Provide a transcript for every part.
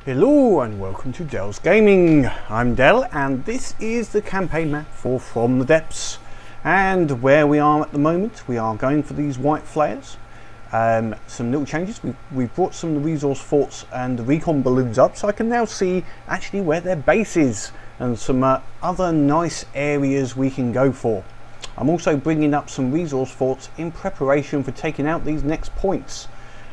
Hello and welcome to Dell's Gaming. I'm Dell and this is the campaign map for From the Depths. And where we are at the moment, we are going for these White Flayers. Some little changes. We've brought some of the resource forts and the recon balloons up, so I can now see actually where their base is and some other nice areas we can go for. I'm also bringing up some resource forts in preparation for taking out these next points.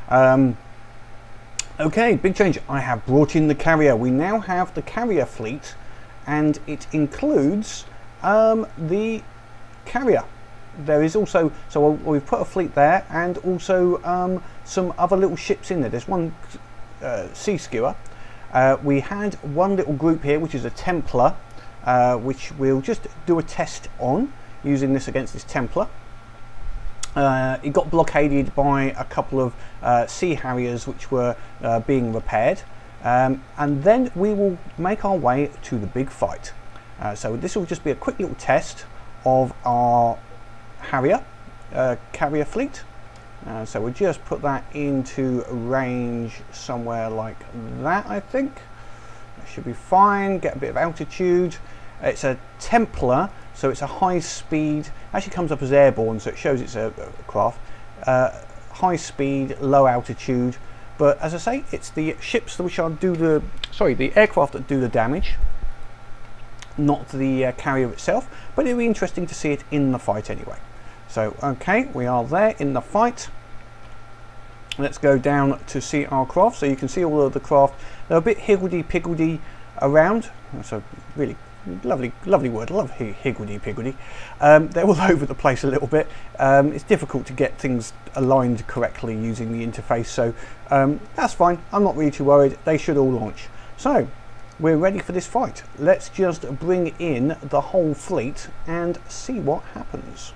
Okay, big change. I have brought in the carrier. We now have the carrier fleet and it includes the carrier. There is also, so we've put a fleet there and also some other little ships in there. There's one sea skewer. We had one little group here which is a Templar, which we'll just do a test on using this against this Templar. It got blockaded by a couple of Sea Harriers which were being repaired, and then we will make our way to the big fight. So this will just be a quick little test of our Harrier carrier fleet. So we'll just put that into range somewhere like that. I think that should be fine. Get a bit of altitude. It's a Templar, so it's a high speed, actually comes up as airborne, so it shows it's a craft. High speed, low altitude, but as I say, it's the ships which are the aircraft that do the damage, not the carrier itself, but it'll be interesting to see it in the fight anyway. So okay, we are there in the fight. Let's go down to see our craft. So you can see all of the craft. They're a bit higgledy-piggledy around. That's a really lovely word. I love higgledy-piggledy. They're all over the place a little bit. It's difficult to get things aligned correctly using the interface, so that's fine. I'm not really too worried. They should all launch. So we're ready for this fight. Let's just bring in the whole fleet and see what happens.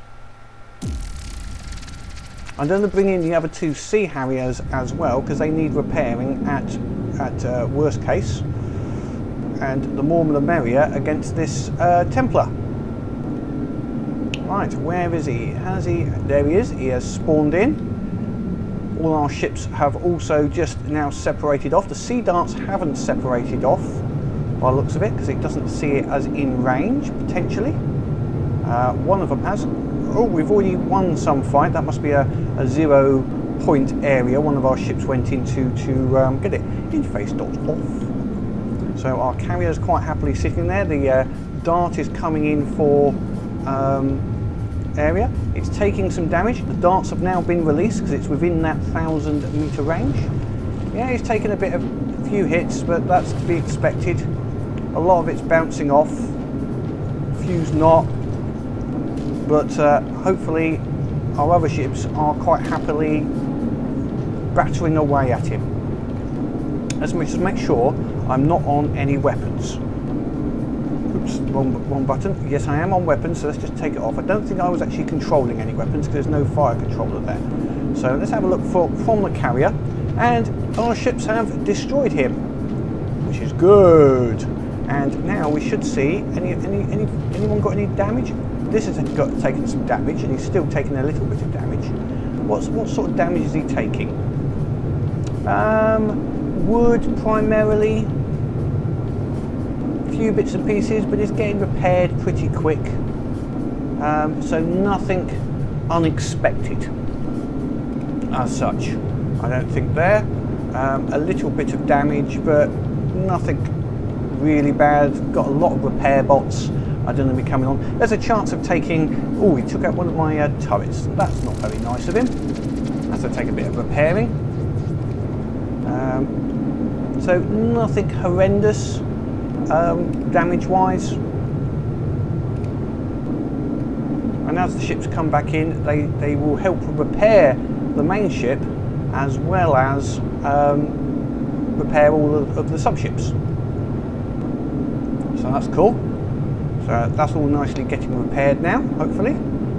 I'm going to bring in the other two Sea Harriers as well because they need repairing at worst case. And the more the merrier against this Templar. Right, where is he? There he is. He has spawned in. All our ships have also just now separated off. The Sea Darts haven't separated off by the looks of it because it doesn't see it as in range potentially. One of them has. Oh, we've already won some fight. That must be a 0 point area. One of our ships went into to get it. Interface dots off. So our carrier is quite happily sitting there. The dart is coming in for area. It's taking some damage. The darts have now been released because it's within that 1,000 meter range. Yeah, he's taken a few hits, but that's to be expected. A lot of it's bouncing off, a few's not. But hopefully our other ships are quite happily battering away at him. Let's just make sure I'm not on any weapons. Oops, wrong button. Yes, I am on weapons, so let's just take it off. I don't think I was actually controlling any weapons because there's no fire controller there. So let's have a look from the carrier, and our ships have destroyed him, which is good. And now we should see anyone got any damage? This has taken some damage, and he's still taking a little bit of damage. What sort of damage is he taking? Wood primarily, a few bits and pieces, but it's getting repaired pretty quick, so nothing unexpected as such. I don't think there. A little bit of damage, but nothing really bad. Got a lot of repair bots. I don't know if coming on. There's a chance of taking. Oh, he took out one of my turrets. That's not very nice of him. Has to take a bit of repairing. So nothing horrendous damage-wise. And as the ships come back in, they will help repair the main ship as well as repair all of the sub-ships. So that's cool. So that's all nicely getting repaired now, hopefully.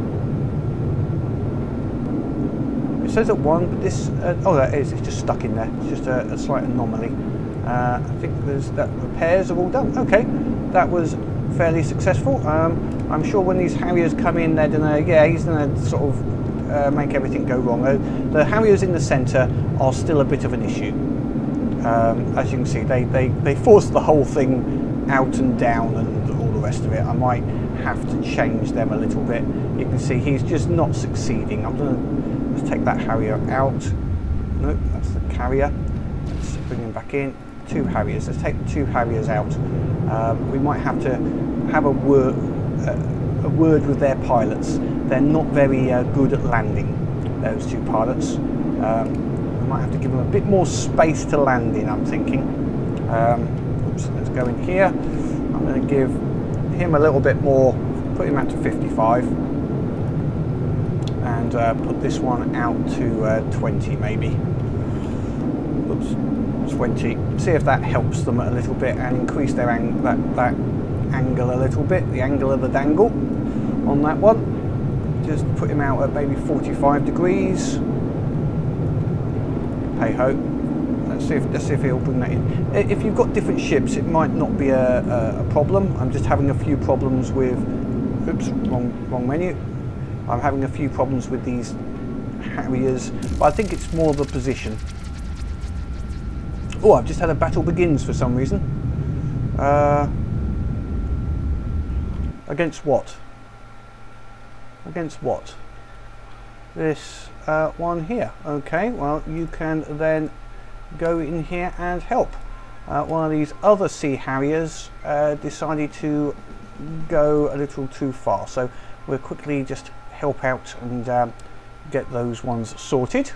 It says at 1, but this, oh, that is, it's just stuck in there. It's just a slight anomaly. I think that repairs are all done. Okay, that was fairly successful. I'm sure when these Harriers come in, they're gonna, yeah, he's gonna sort of make everything go wrong. The Harriers in the centre are still a bit of an issue. As you can see, they forced the whole thing out and down and all the rest of it. I might have to change them a little bit. You can see he's just not succeeding. I'm going to let's take that Harrier out. Nope, that's the carrier. Let's bring him back in. 2 Harriers. Let's take the 2 Harriers out. We might have to have a word with their pilots. They're not very good at landing, those 2 pilots. We might have to give them a bit more space to land in, I'm thinking. Oops, let's go in here. I'm going to give him a little bit more, put him out to 55. And put this one out to 20 maybe. Oops, 20. See if that helps them a little bit and increase their that angle a little bit, the angle of the dangle on that one. Just put him out at maybe 45 degrees. Hey ho. Let's see if he'll bring that in. If you've got different ships, it might not be a problem. I'm just having a few problems with. Oops, wrong menu. I'm having a few problems with these Harriers, but I think it's more the position. Oh, I've just had a battle begins for some reason. Against what? Against what? This one here. Okay, well, you can then go in here and help. One of these other Sea Harriers decided to go a little too far, so we'll quickly just help out and get those ones sorted.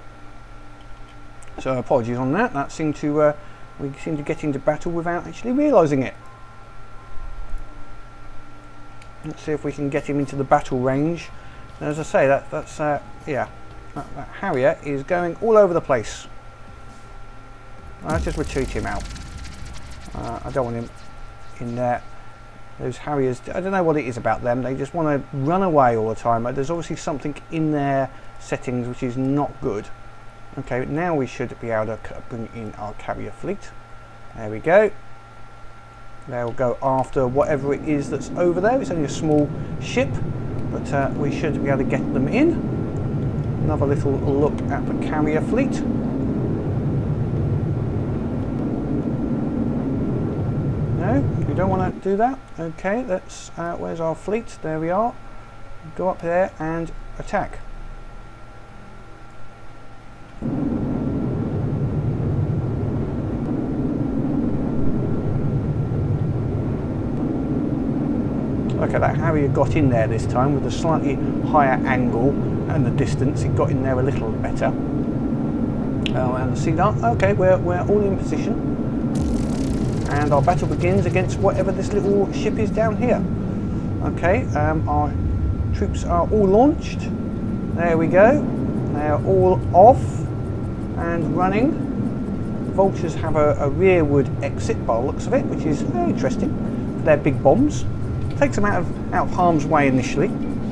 So apologies on that. That seemed to we seem to get into battle without actually realising it. Let's see if we can get him into the battle range. As I say, that's yeah, that Harrier is going all over the place. Let's just retreat him out. I don't want him in there. Those Harriers, I don't know what it is about them. They just want to run away all the time. There's obviously something in their settings which is not good. Okay, now we should be able to bring in our carrier fleet. There we go. They'll go after whatever it is that's over there. It's only a small ship, but we should be able to get them in. Another little look at the carrier fleet. No, we don't want to do that. Okay, let's. Where's our fleet? There we are. Go up there and attack. Okay, that Harrier got in there this time with a slightly higher angle and the distance. It got in there a little better. And the Sea Dart. Okay, we're all in position. And our battle begins against whatever this little ship is down here. Okay, our troops are all launched. There we go. They are all off and running. Vultures have a rearward exit by the looks of it, which is very interesting. They're big bombs. Takes them out of harm's way initially.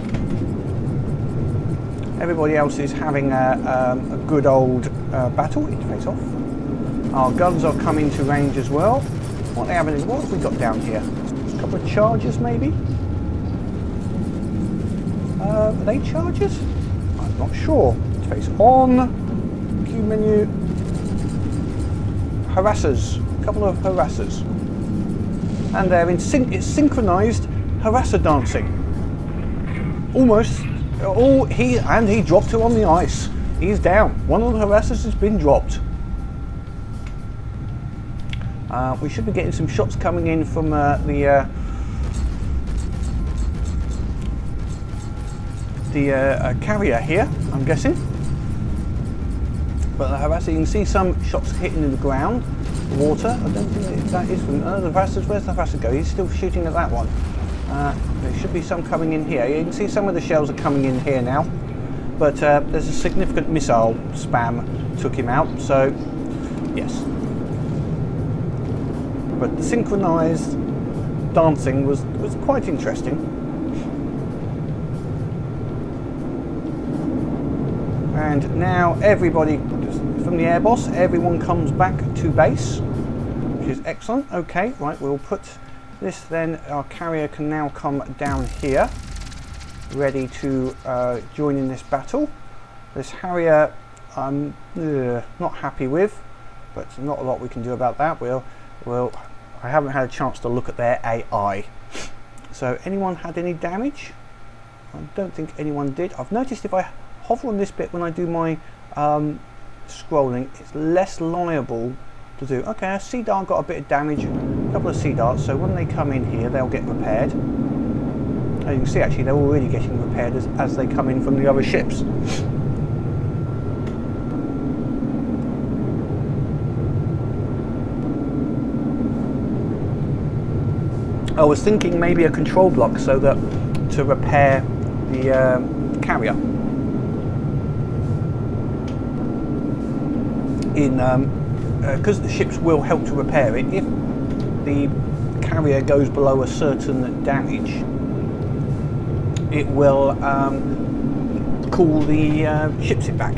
Everybody else is having a good old battle. Interface off. Our guns are coming to range as well. What have we got down here? A couple of chargers, maybe? Are they chargers? I'm not sure. Interface on. Q menu. Harassers. A couple of harassers. And they're in it's synchronized harasser dancing. Almost. He dropped her on the ice. He's down. One of the harassers has been dropped. We should be getting some shots coming in from the carrier here, I'm guessing. But the harasser, you can see some shots hitting in the ground, the water. I don't think that is from the harassers. Where's the harasser go? He's still shooting at that one. There should be some coming in here. You can see some of the shells are coming in here now. But there's a significant missile spam took him out. So yes. But the synchronized dancing was quite interesting. And now everybody, from the air boss, everyone comes back to base, which is excellent. Okay, right, we'll put this then, our carrier can now come down here, ready to join in this battle. This Harrier I'm not happy with. but not a lot we can do about that. I haven't had a chance to look at their AI. So anyone had any damage? I don't think anyone did. I've noticed if I hover on this bit when I do my scrolling, it's less liable to do. Okay, a sea dart got a bit of damage, a couple of sea darts, so when they come in here they'll get repaired. As you can see, actually they're already getting repaired as they come in from the other ships. I was thinking maybe a control block so that to repair the carrier in because the ships will help to repair it. If the carrier goes below a certain damage, it will call the ships it back.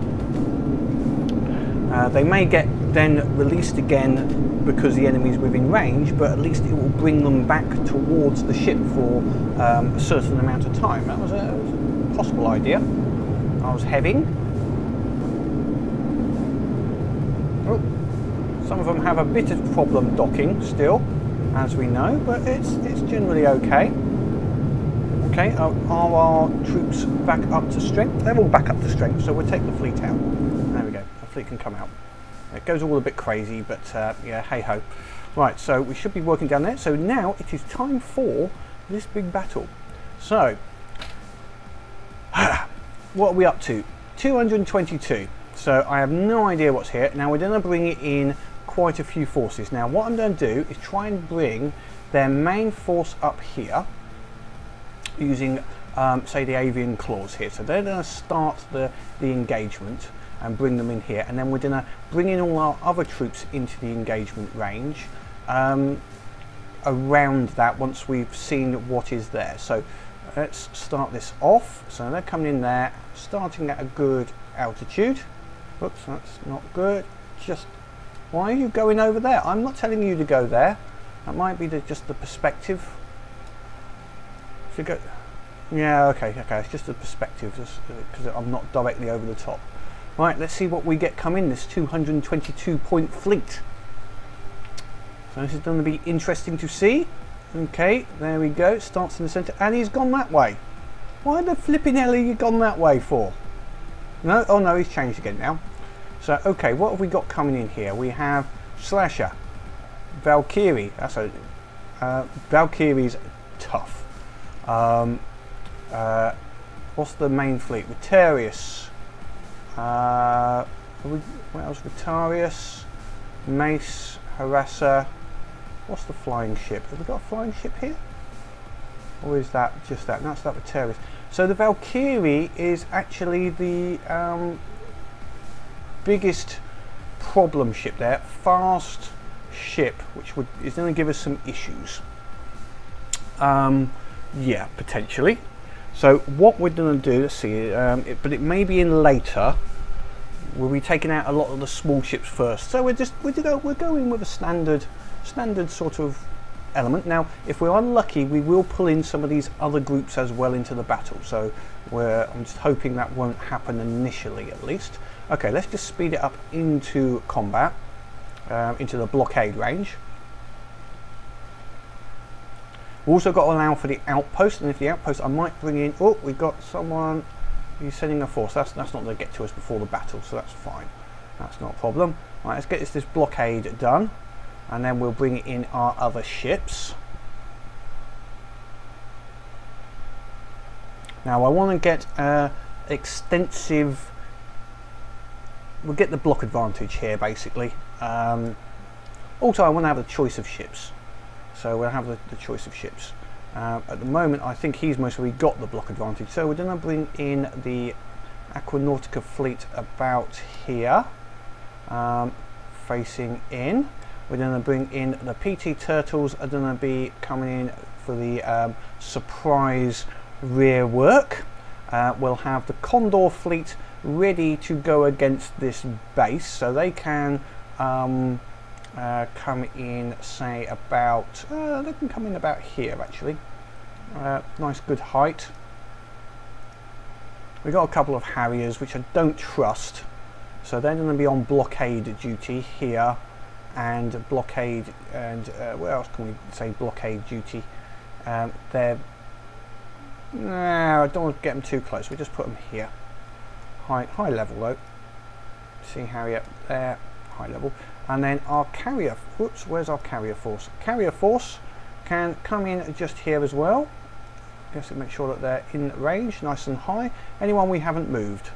They may get then released again because the enemy's within range, but at least it will bring them back towards the ship for a certain amount of time. That was a possible idea I was having. Oh, some of them have a bit of problem docking still, as we know, but it's generally okay. Okay, are our troops back up to strength? They're all back up to strength, so we'll take the fleet out. There we go, the fleet can come out. It goes all a bit crazy, but yeah, hey ho. Right, so we should be working down there. So now it is time for this big battle. So, what are we up to? 222. So I have no idea what's here. Now we're going to bring in quite a few forces. Now what I'm going to do is try and bring their main force up here using, say, the avian claws here. So they're going to start the engagement and bring them in here, and then we're going to bring in all our other troops into the engagement range around that once we've seen what is there. So let's start this off. So they're coming in there, starting at a good altitude. Oops, that's not good. Just, why are you going over there? I'm not telling you to go there. That might be just the perspective. Should go. Yeah, okay, it's just the perspective, just because I'm not directly over the top. Right, let's see what we get come in this 222 point fleet. So this is going to be interesting to see. Okay, there we go. Starts in the centre, and he's gone that way. Why the flipping hell are you gone that way for? No, oh no, he's changed again now. So okay, what have we got coming in here? We have Slasher, Valkyrie. That's a Valkyrie's tough. What's the main fleet? Vitarius. What else? Vitarius, Mace, Harasser. What's the flying ship? Have we got a flying ship here? Or is that just that? No, that's that Vitarius. So the Valkyrie is actually the biggest problem ship there. Fast ship, which is going to give us some issues. Yeah, potentially. So what we're going to do, let's see, but it may be in later. We'll be taking out a lot of the small ships first. So we're going with a standard sort of element. Now, if we're unlucky, we will pull in some of these other groups as well into the battle. So I'm just hoping that won't happen initially, at least. Okay, let's just speed it up into combat, into the blockade range. We've also got to allow for the outpost, and if the outpost, I might bring in. Oh, we've got someone. He's sending a force. That's not going to get to us before the battle, so that's fine. That's not a problem. Right, let's get this blockade done, and then we'll bring in our other ships. Now I want to get extensive. We'll get the block advantage here, basically. Also, I want to have the choice of ships. So we'll have the choice of ships. At the moment, I think he's mostly got the block advantage. So we're going to bring in the Aquanautica fleet about here, facing in. We're going to bring in the PT Turtles are going to be coming in for the surprise rear work. We'll have the Condor fleet ready to go against this base, so they can come in, say, about they can come in about here, actually. Nice good height. We've got a couple of Harriers which I don't trust, So they're going to be on blockade duty here, and blockade, and where else can we say blockade duty? They're, no, I don't want to get them too close. We just put them here, high level though. See how, yeah, there, high level. And then our carrier, whoops, where's our carrier force? Carrier force can come in just here as well. Just to make sure that they're in range, nice and high. Anyone we haven't moved.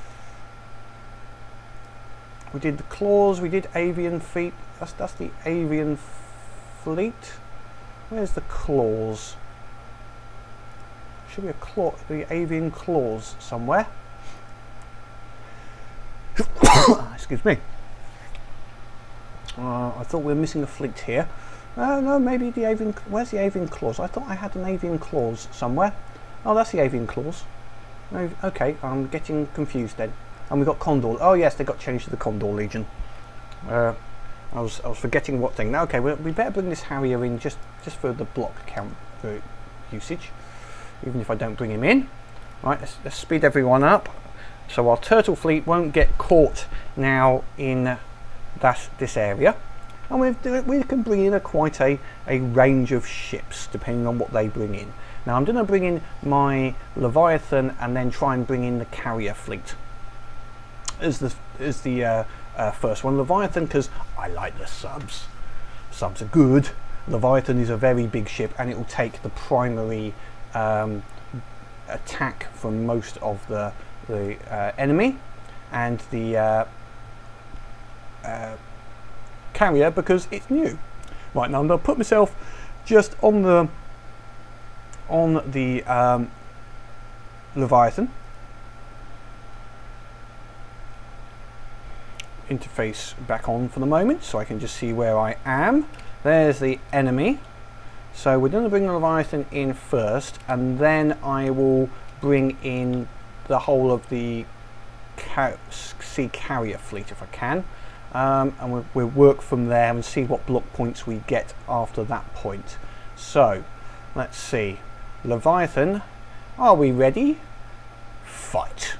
We did the claws, we did avian fleet. That's the avian fleet. Where's the claws? Should be a claw, the avian claws somewhere. Excuse me. I thought we were missing a fleet here. No, maybe the avian. Where's the avian claws? I thought I had an avian claws somewhere. Oh, that's the avian claws. Okay, I'm getting confused then. And we got Condor. Oh yes, they got changed to the Condor Legion. I was forgetting what thing. Now, okay, we better bring this Harrier in just for the block count for usage, even if I don't bring him in. Right, let's speed everyone up, so our turtle fleet won't get caught now in this area, and we can bring in quite a range of ships depending on what they bring in. Now I'm going to bring in my Leviathan and then try and bring in the carrier fleet as the first one. Leviathan, because I like the subs. Subs are good. Leviathan is a very big ship, and it will take the primary attack from most of the enemy, and the carrier because it's new. Right, now I'm going to put myself just on the Leviathan. Interface back on for the moment so I can just see where I am. There's the enemy. So we're going to bring the Leviathan in first, and then I will bring in the whole of the sea carrier fleet if I can. And we'll work from there and see what block points we get after that point. So let's see. Leviathan, are we ready? Fight.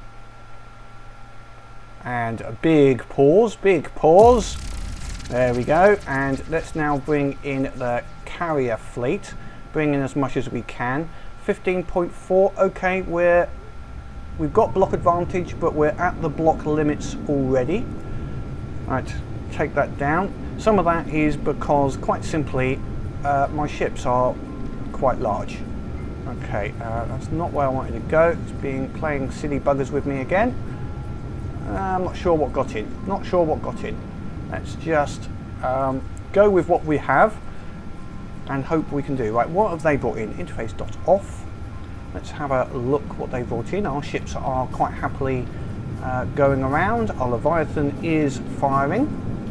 And a big pause, there we go. And let's now bring in the carrier fleet, bring in as much as we can. 15.4, okay, we've got block advantage, but we're at the block limits already. Right, take that down. Some of that is because, quite simply, my ships are quite large. Okay, that's not where I wanted to go. It's playing silly buggers with me again. I'm not sure what got in. Not sure what got in. Let's just go with what we have and hope we can do. Right, what have they brought in? Interface dot off. Let's have a look what they brought in. Our ships are quite happily going around. Our Leviathan is firing.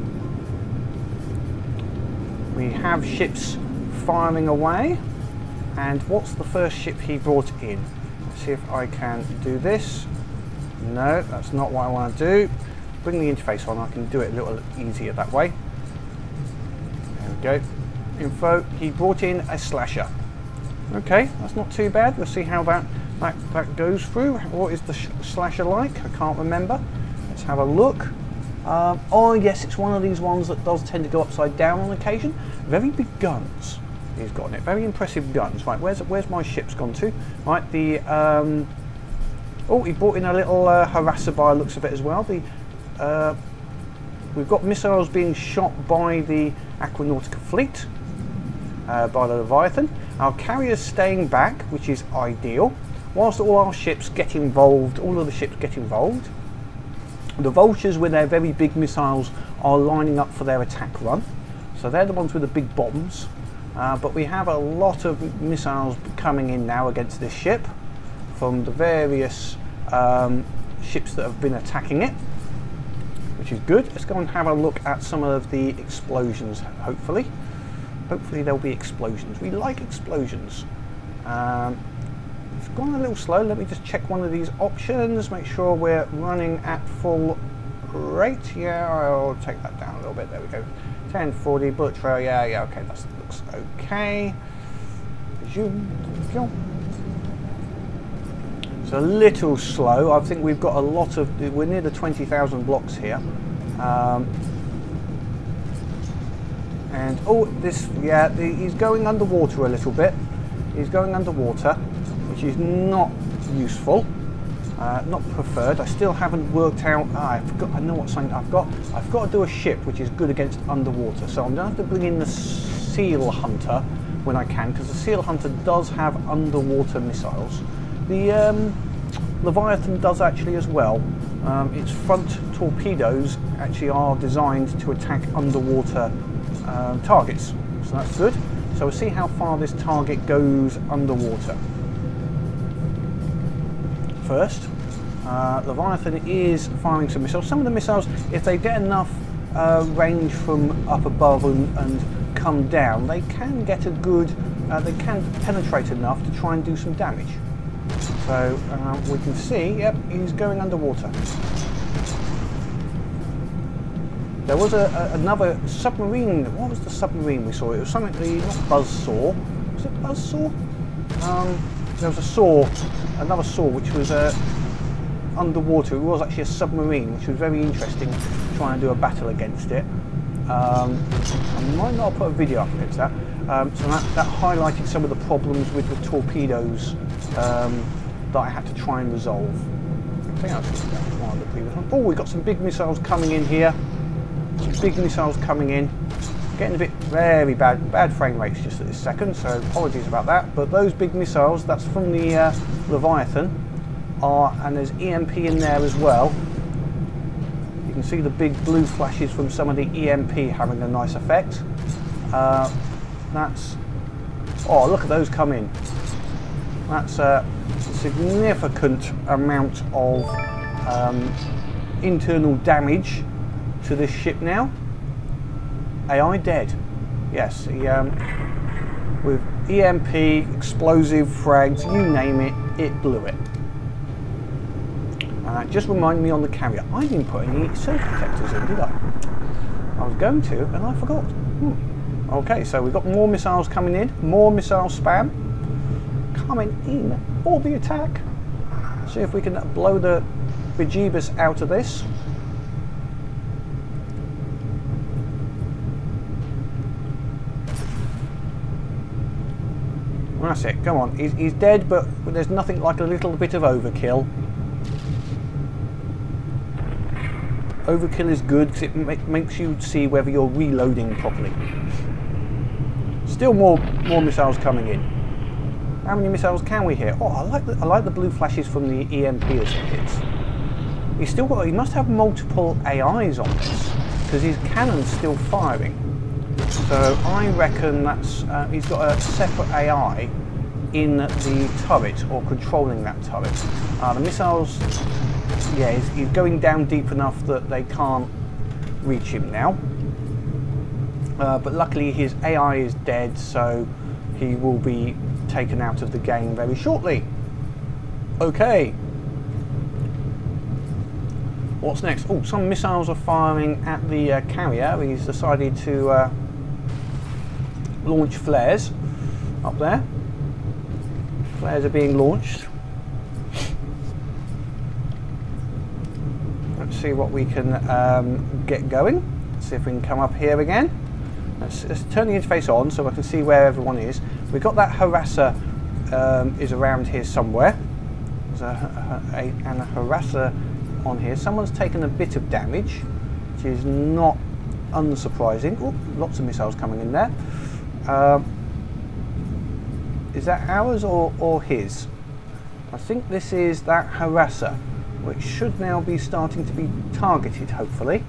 We have ships firing away. And what's the first ship he brought in? Let's see if I can do this. No, that's not what I want to do. Bring the interface on. I can do it a little easier that way. There we go. Info. He brought in a slasher. Okay, that's not too bad. We'll see how that goes through. What is the slasher like? I can't remember. Let's have a look. Oh yes, it's one of these ones that does tend to go upside down on occasion. Very big guns he's got in it. Very impressive guns. Right, where's my ships gone to? Right, the oh, he brought in a little harasser by the looks of it as well. We've got missiles being shot by the Aquanautica fleet, by the Leviathan. Our carrier's staying back, which is ideal. Whilst all our ships get involved, all of the ships get involved, the vultures with their very big missiles are lining up for their attack run. So they're the ones with the big bombs. But we have a lot of missiles coming in now against this ship from the various ships that have been attacking it, which is good. Let's go and have a look at some of the explosions, hopefully. Hopefully there'll be explosions. We like explosions. It's gone a little slow. Let me just check one of these options, make sure we're running at full rate. Yeah, I'll take that down a little bit. There we go. 1040 bullet trail. Yeah, okay, that looks okay. It's a little slow. I think we've got a lot of, we're near the 20,000 blocks here. And oh, this, yeah, he's going underwater a little bit. He's going underwater, which is not useful, not preferred. I still haven't worked out. I forgot. I know what something I've got. I've got to do a ship which is good against underwater. So I'm going to have to bring in the seal hunter when I can, because the seal hunter does have underwater missiles. The Leviathan does actually as well. Its front torpedoes actually are designed to attack underwater targets, so that's good. So we'll see how far this target goes underwater. First, Leviathan is firing some missiles. Some of the missiles, if they get enough range from up above and come down, they can get a good, they can penetrate enough to try and do some damage. So we can see, yep, he's going underwater. There was another submarine. What was the submarine we saw? It was something, not buzzsaw. Was it buzzsaw? There was a saw, another saw, which was underwater. It was actually a submarine, which was very interesting, trying to do a battle against it. I might not put a video up against that. So that highlighted some of the problems with the torpedoes that I had to try and resolve. I think I was one of the previous ones. Oh, we've got some big missiles coming in here. Some big missiles coming in. Getting a bit very bad frame rates just at this second, so apologies about that. But those big missiles, that's from the Leviathan, and there's EMP in there as well. You can see the big blue flashes from some of the EMP having a nice effect. That's, oh, look at those come in. That's a significant amount of internal damage to this ship now. AI dead. Yes, with EMP, explosive frags, you name it, it blew it. Just remind me on the carrier, I didn't put any surge protectors in, did I? I was going to, and I forgot. Okay, so we've got more missiles coming in, more missile spam coming in for the attack. See if we can blow the bejeebus out of this. That's it, come on. He's dead, but there's nothing like a little bit of overkill. Overkill is good because it makes you see whether you're reloading properly. Still more missiles coming in. How many missiles can we hit? Oh, I like the blue flashes from the EMP as it hits. He's still got. He must have multiple AIs on this because his cannon's still firing. So I reckon that's he's got a separate AI in the turret or controlling that turret. The missiles, yeah, he's going down deep enough that they can't reach him now. But luckily his AI is dead, so he will be taken out of the game very shortly. Okay. What's next? Oh, some missiles are firing at the carrier. He's decided to launch flares up there. Flares are being launched. Let's see what we can get going. Let's see if we can come up here again. Let's turn the interface on so I can see where everyone is. We've got that harasser is around here somewhere. There's a harasser on here. Someone's taken a bit of damage, which is not unsurprising. Oh, lots of missiles coming in there. Is that ours or his? I think this is that harasser, which should now be starting to be targeted, hopefully.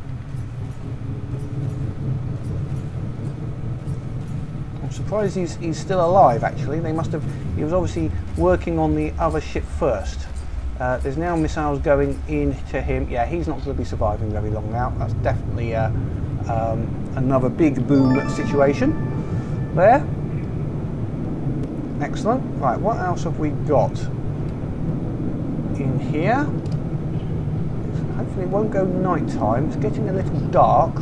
I'm surprised he's still alive, actually. They must have. He was obviously working on the other ship first. There's now missiles going into him. Yeah, he's not going to be surviving very long now. That's definitely another big boom situation there. Excellent. Right, what else have we got in here? Hopefully it won't go night time. It's getting a little dark.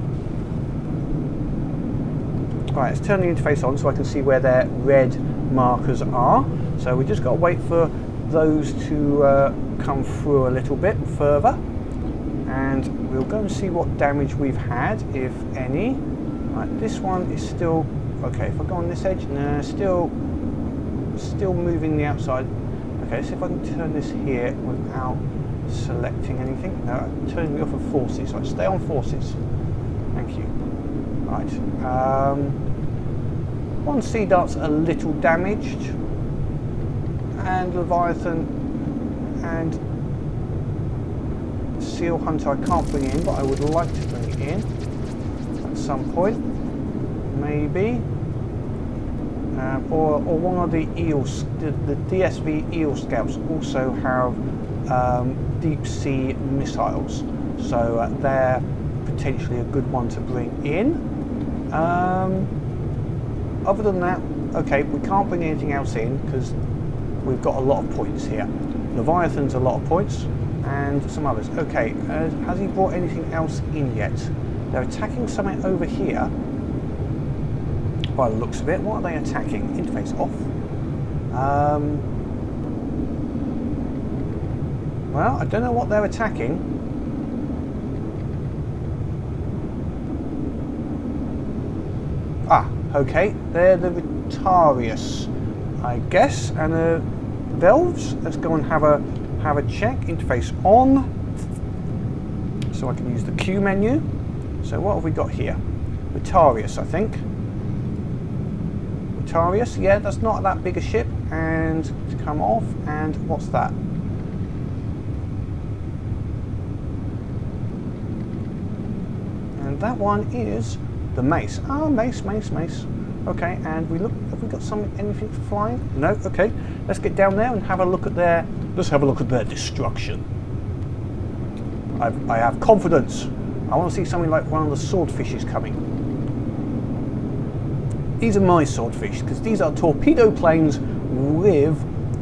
Right, let's turn the interface on so I can see where their red markers are. So we just got to wait for those to come through a little bit further, and we'll go and see what damage we've had, if any. Right, this one is still okay. If I go on this edge, no, still moving the outside. Okay, let's see if I can turn this here without selecting anything. No, turning me off of forces. Right, stay on forces. Thank you. Right, one sea dart's a little damaged, and Leviathan and Seal Hunter I can't bring in, but I would like to bring it in at some point, maybe. Or one of the eels, the DSV eel scouts also have deep sea missiles, so they're potentially a good one to bring in. Other than that, okay, we can't bring anything else in because we've got a lot of points here. Leviathan's a lot of points, and some others. Okay, has he brought anything else in yet? They're attacking something over here. By the looks of it, what are they attacking? Interface off. Well, I don't know what they're attacking. Ah, okay, they're the Vitarius, I guess, and the Velves. Let's go and have a check. Interface on, so I can use the Q menu. So what have we got here? Vitarius, I think. Vitarius, yeah, that's not that big a ship. And to come off, and what's that? And that one is the Mace. Ah, Mace. Okay, and we look. Have we got anything flying? No. Okay, let's get down there and have a look at their. Let's have a look at their destruction. I have confidence. I want to see something like one of the swordfishes coming. These are my swordfish because these are torpedo planes with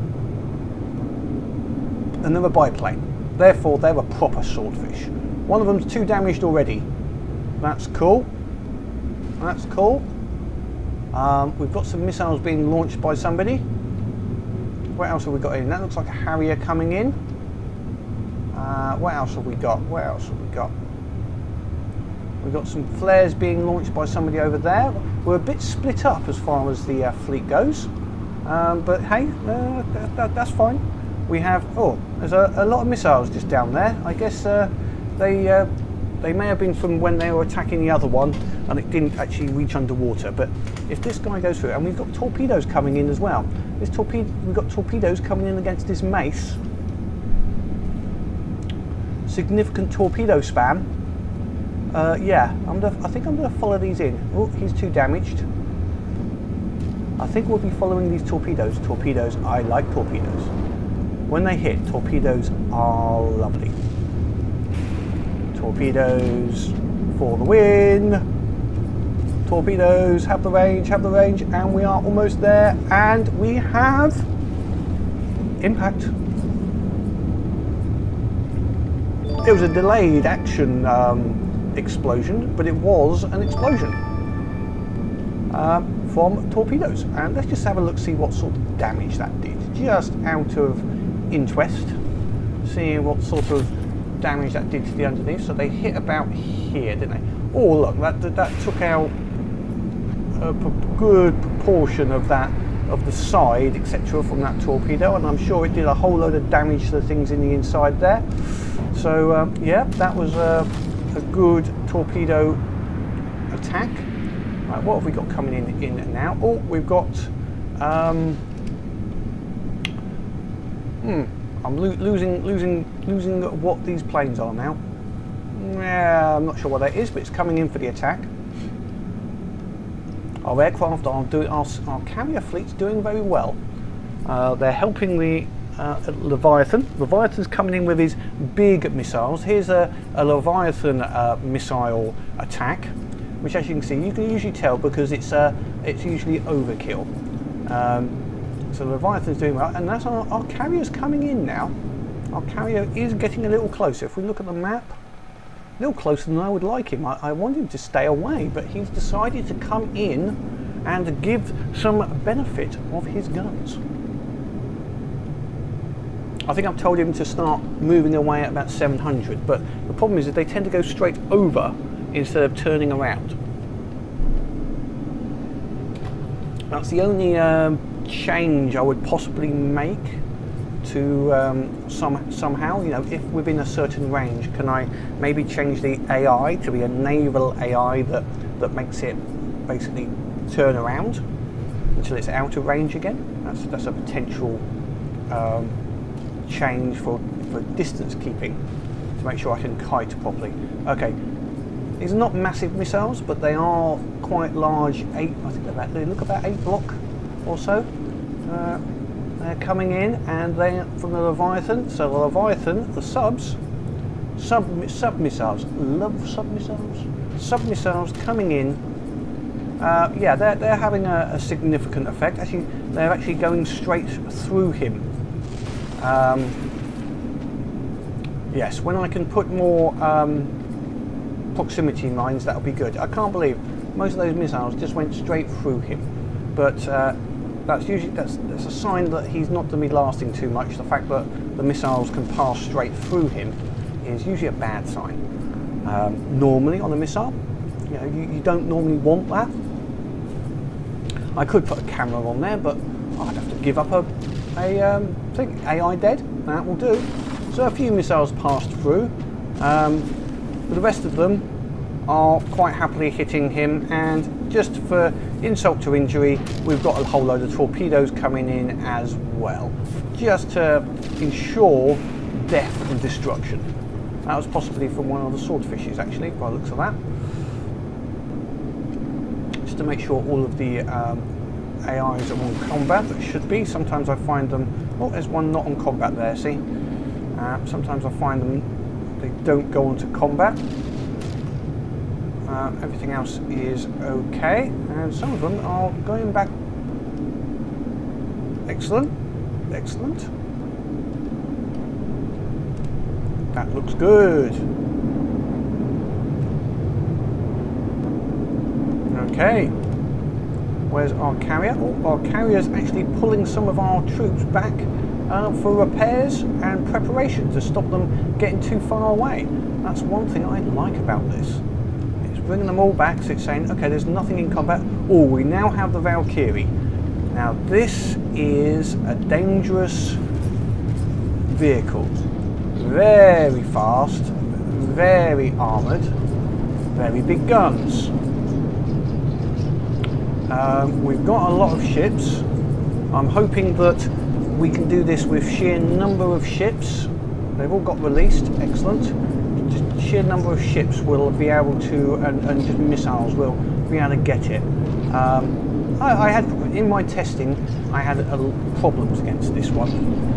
another biplane. Therefore, they're a proper swordfish. One of them's 2 damaged already. That's cool. That's cool. We've got some missiles being launched by somebody. What else have we got in? That looks like a Harrier coming in. What else have we got? What else have we got? We've got some flares being launched by somebody over there. We're a bit split up as far as the fleet goes. But hey, that's fine. We have, oh, there's a lot of missiles just down there. I guess they may have been from when they were attacking the other one and it didn't actually reach underwater. But if this guy goes through, and we've got torpedoes coming in as well. We've got torpedoes coming in against this Mace. Significant torpedo spam. Yeah, I think I'm going to follow these in. Oh, he's 2 damaged. I think we'll be following these torpedoes. Torpedoes, I like torpedoes. When they hit, torpedoes are lovely. Torpedoes for the win. Torpedoes have the range, and we are almost there, and we have impact. It was a delayed action explosion, but it was an explosion from torpedoes. And let's just have a look, see what sort of damage that did, just out of interest, seeing what sort of damage that did to the underneath. So they hit about here, didn't they? Oh look, that took out a good proportion of that, of the side, etc., from that torpedo, and I'm sure it did a whole load of damage to the things in the inside there. So yeah, that was a good torpedo attack. Right, what have we got coming in now? Oh, we've got I'm losing what these planes are now. Yeah, I'm not sure what that is, but it's coming in for the attack. Our aircraft are doing, our carrier fleet's doing very well. They're helping the Leviathan. Leviathan's coming in with his big missiles. Here's a Leviathan missile attack, which, as you can see, you can usually tell because it's usually overkill. So the Leviathan's doing well, and that's our carrier's coming in now. Our carrier is getting a little closer. If we look at the map, a little closer than I would like him. I want him to stay away, but he's decided to come in and give some benefit of his guns. I think I've told him to start moving away at about 700, but the problem is that they tend to go straight over instead of turning around. That's the only change I would possibly make to somehow, you know, if within a certain range, can I maybe change the AI to be a naval AI that makes it basically turn around until it's out of range again? That's a potential change for distance keeping to make sure I can kite properly. Okay, these are not massive missiles, but they are quite large. I think they look about 8 block or so. They're coming in, and they're from the Leviathan. So the Leviathan, the sub missiles, love sub missiles coming in. Yeah, they're having a significant effect. Actually, they're actually going straight through him. Yes, when I can put more proximity mines, that'll be good. I can't believe most of those missiles just went straight through him, but that's a sign that he's not going to be lasting too much. The fact that the missiles can pass straight through him is usually a bad sign. Normally on a missile, you know, you don't normally want that. I could put a camera on there, but I'd have to give up a thing. AI dead, that will do. So a few missiles passed through, but the rest of them are quite happily hitting him, and just for insult to injury, we've got a whole load of torpedoes coming in as well, just to ensure death and destruction. That was possibly from one of the swordfishes, actually, by the looks of that. Just to make sure all of the AIs are on combat, that should be. Sometimes I find them, oh, there's one not on combat there, see? Sometimes I find them, they don't go on to combat. Everything else is okay, and some of them are going back. Excellent, excellent. That looks good. Okay, where's our carrier? Oh, our carrier's actually pulling some of our troops back for repairs and preparation to stop them getting too far away. That's one thing I like about this. It's bringing them all back, so it's saying, okay, there's nothing in combat. Oh, we now have the Valkyrie. Now this is a dangerous vehicle. Very fast, very armoured, very big guns. We've got a lot of ships. I'm hoping that we can do this with sheer number of ships. They've all got released, excellent. Just sheer number of ships will be able to, and just missiles will be able to get it. I had, in my testing, I had problems against this one.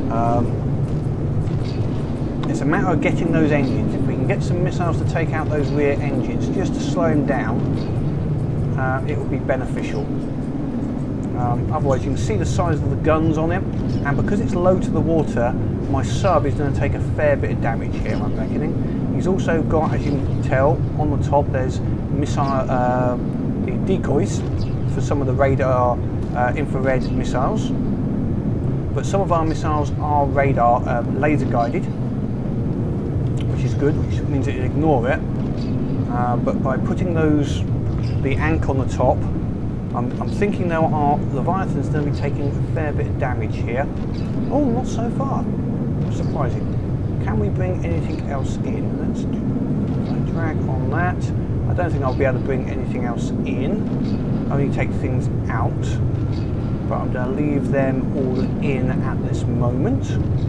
It's a matter of getting those engines. If we can get some missiles to take out those rear engines, just to slow them down, it will be beneficial. Otherwise you can see the size of the guns on him, and because it's low to the water, my sub is going to take a fair bit of damage here, I'm reckoning. He's also got, as you can tell, on the top there's missile the decoys for some of the radar infrared missiles, but some of our missiles are radar laser guided, which is good, which means it'll ignore it. But by putting the ank on the top, I'm thinking now our Leviathan's going to be taking a fair bit of damage here. Oh, not so far. Surprising. Can we bring anything else in? Let's drag on that. I don't think I'll be able to bring anything else in. Only take things out. But I'm going to leave them all in at this moment.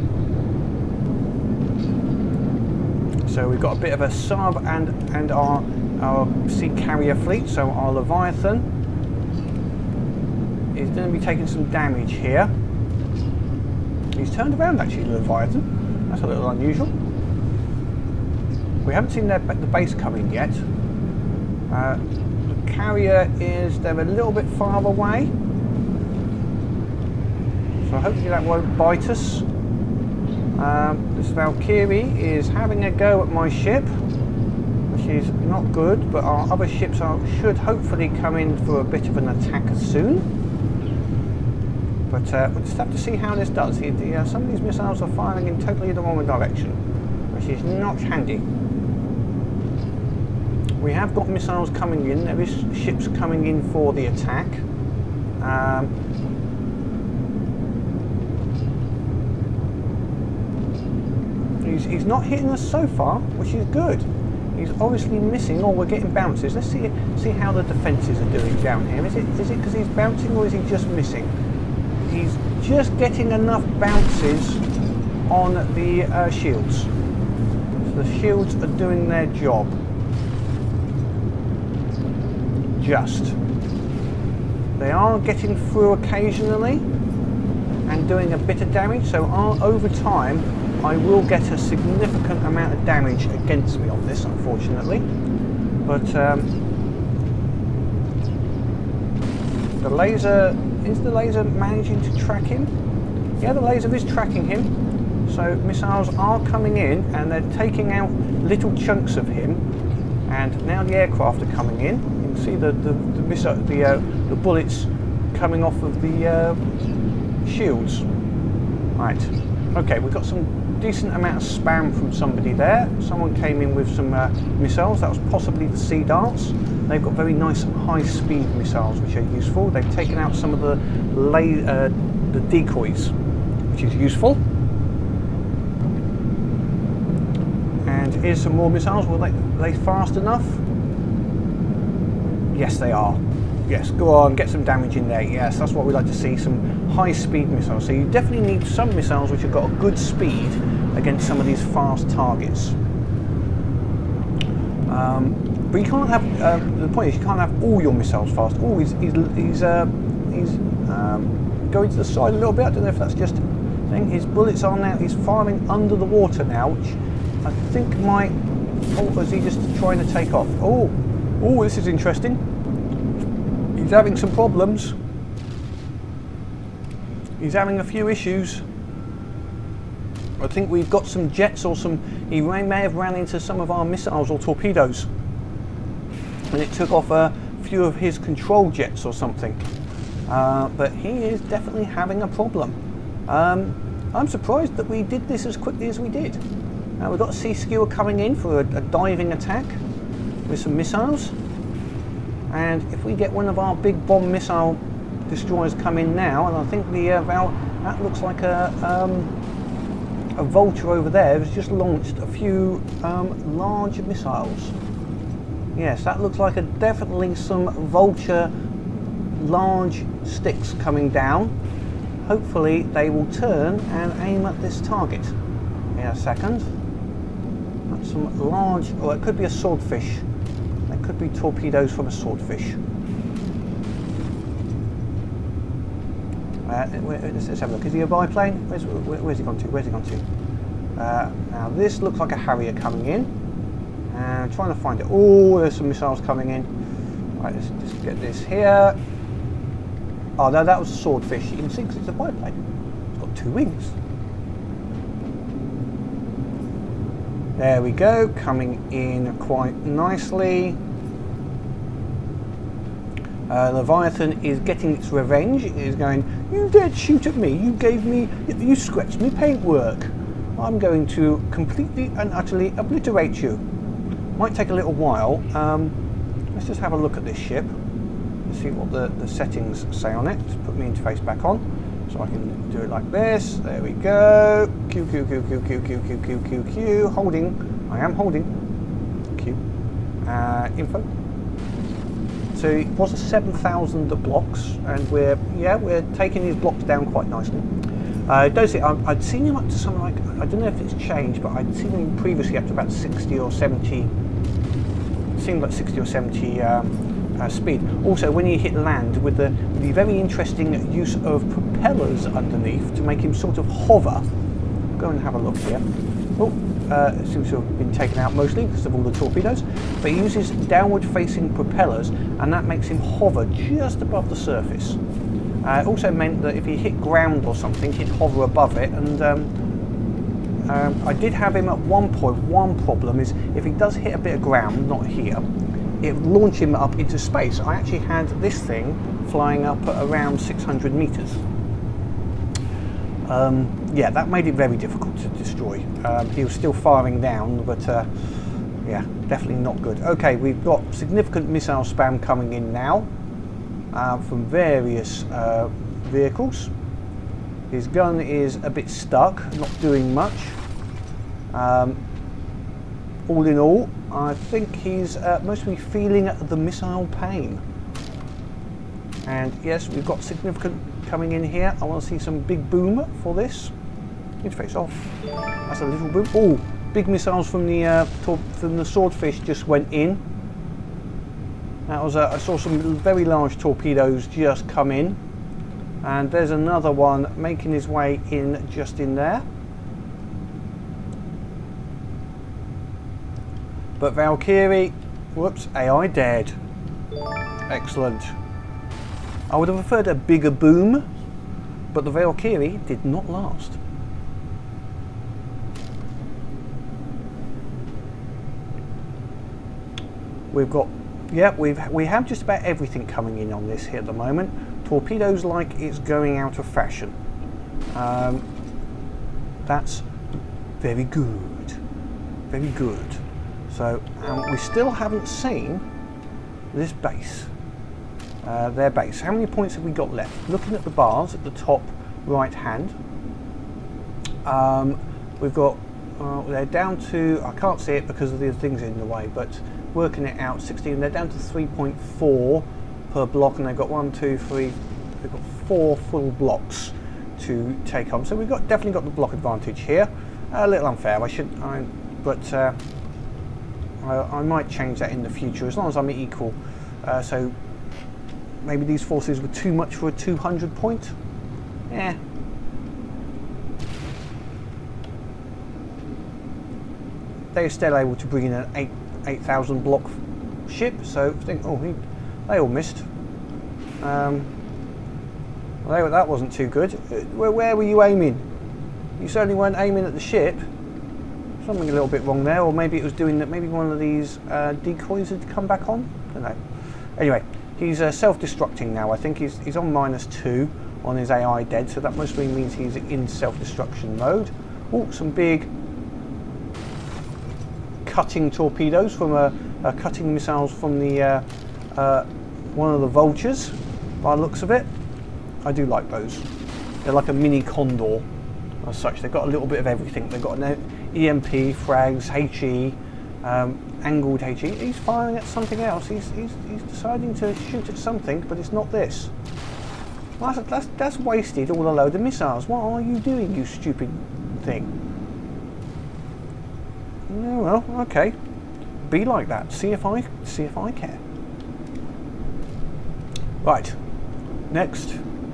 So we've got a bit of a sub and our sea carrier fleet. So our Leviathan is going to be taking some damage here. He's turned around actually, the Leviathan. That's a little unusual. We haven't seen the base coming yet. The carrier they're a little bit far away. So hopefully that won't bite us. This Valkyrie is having a go at my ship, which is not good, but our other ships should hopefully come in for a bit of an attack soon. But we'll just have to see how this does. Some of these missiles are firing in totally the wrong direction, which is not handy. We have got missiles coming in. There is ships coming in for the attack. He's not hitting us so far, which is good. He's obviously missing. Oh, we're getting bounces. Let's see how the defences are doing down here. Is it because he's bouncing, or is he just missing? He's just getting enough bounces on the shields. So the shields are doing their job. Just. They are getting through occasionally and doing a bit of damage. So over time, I will get a significant amount of damage against me on this, unfortunately. But the laser, is the laser managing to track him? Yeah, the laser is tracking him. So missiles are coming in and they're taking out little chunks of him. And now the aircraft are coming in. You can see the bullets coming off of the shields. Right. Okay, we've got some decent amount of spam from somebody there. Someone came in with some missiles. That was possibly the sea darts. They've got very nice high-speed missiles, which are useful. They've taken out some of the decoys, which is useful. And here's some more missiles. Were they fast enough? Yes, they are. Yes, go on, get some damage in there. Yes, that's what we like to see, some high-speed missiles. So you definitely need some missiles which have got a good speed against some of these fast targets. But you can't have, the point is you can't have all your missiles fast. Oh, he's going to the side a little bit. I don't know if that's just a thing. His bullets are now, he's firing under the water now, which I think might, oh, is he just trying to take off? Oh, this is interesting. He's having some problems. He's having a few issues. I think we've got some jets or he may have ran into some of our missiles or torpedoes. And it took off a few of his control jets or something. But he is definitely having a problem. I'm surprised that we did this as quickly as we did. We've got a sea skewer coming in for a diving attack with some missiles. And if we get one of our big bomb missile destroyers come in now, and I think that looks like a Vulture over there has just launched a few large missiles. Yes, that looks like definitely some Vulture large sticks coming down. Hopefully they will turn and aim at this target. In a second. That's some large, or it could be a swordfish. There could be torpedoes from a swordfish. Let's have a look. Is he a biplane? Where's he gone to? Where's he gone to? Now this looks like a Harrier coming in. And trying to find it. Oh, there's some missiles coming in. Right, let's just get this here. Oh no, that was a swordfish. You can see because it's a biplane. It's got two wings. There we go, coming in quite nicely. Leviathan is getting its revenge. It is going, you dared shoot at me, you scratched me paintwork. I'm going to completely and utterly obliterate you. Might take a little while. Let's just have a look at this ship. Let's see what the settings say on it. Just put my interface back on. So I can do it like this. There we go. Q, Q, Q, Q, Q, Q, Q, Q, Q, Q. Holding. I am holding. Q. Info. So it was a 7,000 blocks, and we're taking these blocks down quite nicely. I'd seen him up to something like, I don't know if it's changed, but I'd seen him previously up to about 60 or 70. It seemed like 60 or 70 speed. Also, when he hit land, with the very interesting use of propellers underneath to make him sort of hover. Go and have a look here. Oh, it seems to have been taken out mostly because of all the torpedoes. But he uses downward-facing propellers, and that makes him hover just above the surface. It also meant that if he hit ground or something, he'd hover above it. And I did have him at one point. One problem is if he does hit a bit of ground, not here, it would launch him up into space. I actually had this thing flying up at around 600 meters. Yeah, that made it very difficult to destroy. He was still firing down, but yeah, definitely not good. Okay, we've got significant missile spam coming in now from various vehicles. His gun is a bit stuck, not doing much. All in all, I think he's mostly feeling the missile pain. And yes, we've got significant coming in here. I want to see some big boom for this. Interface off. That's a little boom. Oh, big missiles from the swordfish just went in. That was I saw some very large torpedoes just come in, and there's another one making his way in just in there. But Valkyrie, whoops, AI dead. Excellent. I would have preferred a bigger boom, but the Valkyrie did not last. We've got, yeah, we have just about everything coming in on this here at the moment. Torpedoes like it's going out of fashion. That's very good, very good. So we still haven't seen this base, their base. How many points have we got left? Looking at the bars at the top right hand, we've got, they're down to, I can't see it because of the things in the way, but working it out, 16, they're down to 3.4 per block, and they've got 1, 2, 3, they've got 4 full blocks to take on. So we've definitely got the block advantage here. A little unfair, but I might change that in the future as long as I'm equal. So maybe these forces were too much for a 200 point. Yeah. They're still able to bring in an 8,000 block ship. So think, oh, they all missed. Well, that wasn't too good. Where were you aiming? You certainly weren't aiming at the ship. Something a little bit wrong there, or maybe it was doing that. Maybe one of these decoys had come back on. I don't know. Anyway, he's self-destructing now. I think he's on -2 on his AI dead, so that mostly means he's in self-destruction mode. Oh, some big cutting torpedoes from cutting missiles from the one of the vultures. By the looks of it, I do like those. They're like a mini condor as such. They've got a little bit of everything. They've got an EMP, frags, HE, angled HE. He's firing at something else. He's deciding to shoot at something, but it's not this. Well, that's wasted all a load of missiles. What are you doing, you stupid thing? Oh, well, okay. Be like that. See if I care. Right. Next.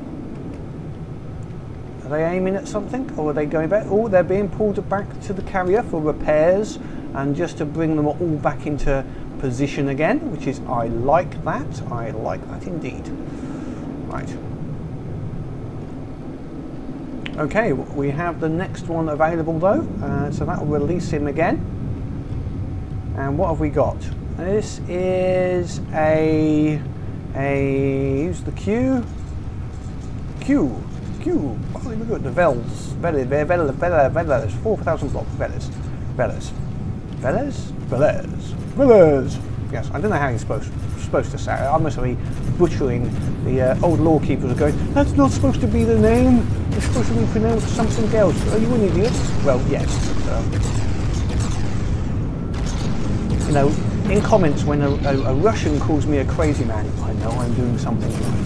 Are they aiming at something, or are they going back? Oh, they're being pulled back to the carrier for repairs and just to bring them all back into position again, which is, I like that. I like that indeed. Right. Okay, we have the next one available though, so that will release him again. And what have we got? This is use the Q. Oh, look at the Vels, 4,000 blocks, Velez. Yes, I don't know how you're supposed to say it. I must be butchering. The old law keepers are going, that's not supposed to be the name. It's supposed to be pronounced something else. Are you an idiot? Well, yes. But, you know, in comments when a Russian calls me a crazy man, I know I'm doing something right.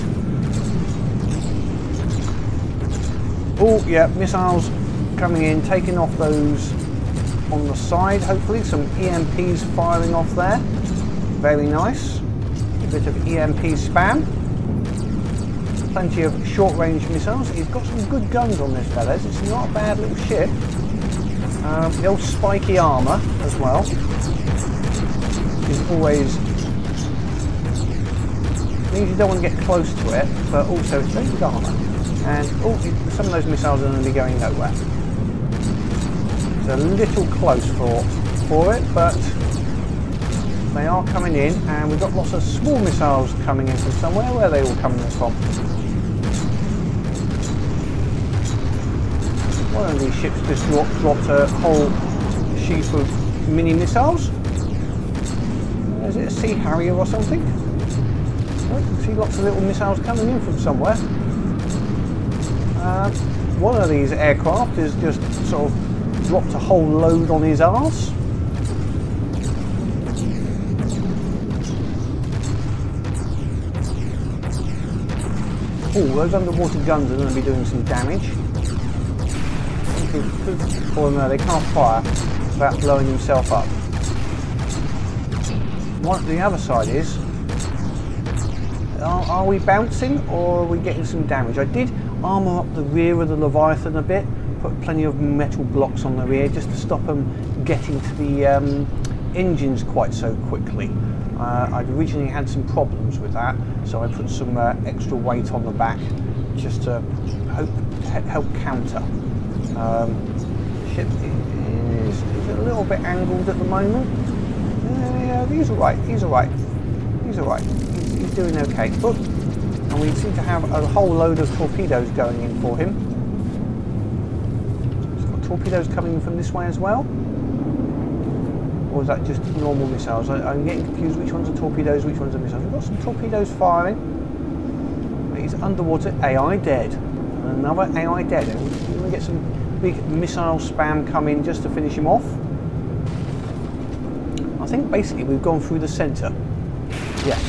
Oh, yeah, missiles coming in, taking off those on the side, hopefully. Some EMPs firing off there. Very nice. A bit of EMP spam. Plenty of short-range missiles. He's got some good guns on this, fellas. It's not a bad little ship. The old spiky armour as well is always... means you don't want to get close to it, but also it's very good armour. And oh, some of those missiles are going to be going nowhere. It's a little close for it, but they are coming in, and we've got lots of small missiles coming in from somewhere. Where are they all coming in from? One of these ships just dropped a whole sheaf of mini missiles. Is it a Sea Harrier or something? Oh, you can see lots of little missiles coming in from somewhere. One of these aircraft has just sort of dropped a whole load on his arse. Oh, those underwater guns are going to be doing some damage. Or no, they can't fire without blowing himself up. What the other side is, are we bouncing or are we getting some damage? I did armour up the rear of the Leviathan a bit, put plenty of metal blocks on the rear just to stop them getting to the engines quite so quickly. I'd originally had some problems with that, so I put some extra weight on the back just to help counter. The ship is a little bit angled at the moment. Yeah, he's alright, he's alright. He's alright, he's doing okay. Oh, and we seem to have a whole load of torpedoes going in for him. He's got torpedoes coming in from this way as well. Or is that just normal missiles? I'm getting confused which ones are torpedoes, which ones are missiles. We've got some torpedoes firing. He's underwater, AI dead. Another AI dead. We're going to get some big missile spam come in just to finish him off. I think basically we've gone through the centre. Yes.